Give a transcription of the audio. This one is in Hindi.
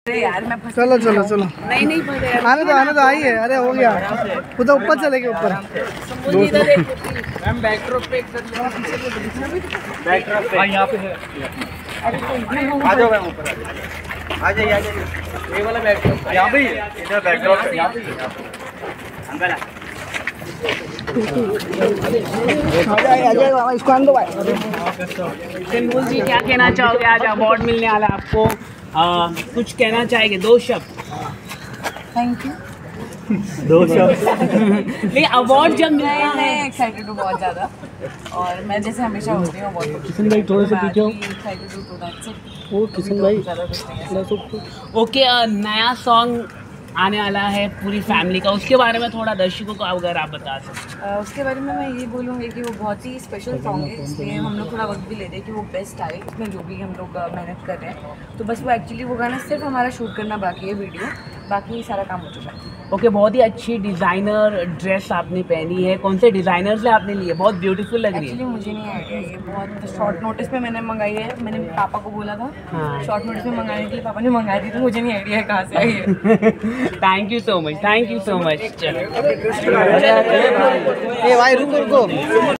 अरे यार मैं चलो चलो चलो नहीं आने दो आई है। अरे हो गया, उधर ऊपर चलेंगे ऊपर। मैम बैकड्रॉप पे बैकड्रॉप पे यहाँ पे है। आ जाओ मैम ऊपर आ जाइए ये वाला बैकड्रॉप यहाँ पे ही है। इधर बैकड्रॉप है यहाँ पे अंकल इसको आने दो भाई। सिंबुल जी क्या कहना चाहोगे? आज अवार्ड मिलने वाला है आपको, कुछ कहना चाहेंगे? 2 शब्द। Thank you. 2 शब्द। नहीं, अवार्ड जब मिलता है एक्साइटेड हूँ बहुत ज़्यादा, और मैं जैसे हमेशा होती हूँ बहुत किशन भाई थोड़े से पीछे हो। एक्साइटेड हूँ, तो दैट्स इट। ओ किशन भाई ज़्यादा कुछ नहीं है। ओके, नया सॉन्ग आने वाला है पूरी फैमिली का, उसके बारे में थोड़ा दर्शकों को अगर आप बता सकते। उसके बारे में मैं ये बोलूँगी कि वो बहुत ही स्पेशल सॉन्ग है, इसलिए हम लोग थोड़ा वक्त भी लेते हैं कि वो बेस्ट आए, इसमें जो भी हम लोग मेहनत कर रहे हैं। तो बस वो एक्चुअली वो गाना सिर्फ हमारा शूट करना बाकी है, वीडियो बाकी सारा काम हो चुका है। ओके, बहुत ही अच्छी डिज़ाइनर ड्रेस आपने पहनी है, कौन से डिज़ाइनर से आपने ली है? बहुत ब्यूटीफुल लग रही है। एक्चुअली मुझे नहीं आइडिया, ये बहुत शॉर्ट नोटिस पे मैंने मंगाई है। मैंने पापा को बोला था शॉर्ट नोटिस में मंगाने के लिए, पापा ने मंगाई थी, तो मुझे नहीं आइडिया है कहाँ से आई है। Thank you so much, thank you so much. चलो भाई रुको रुको।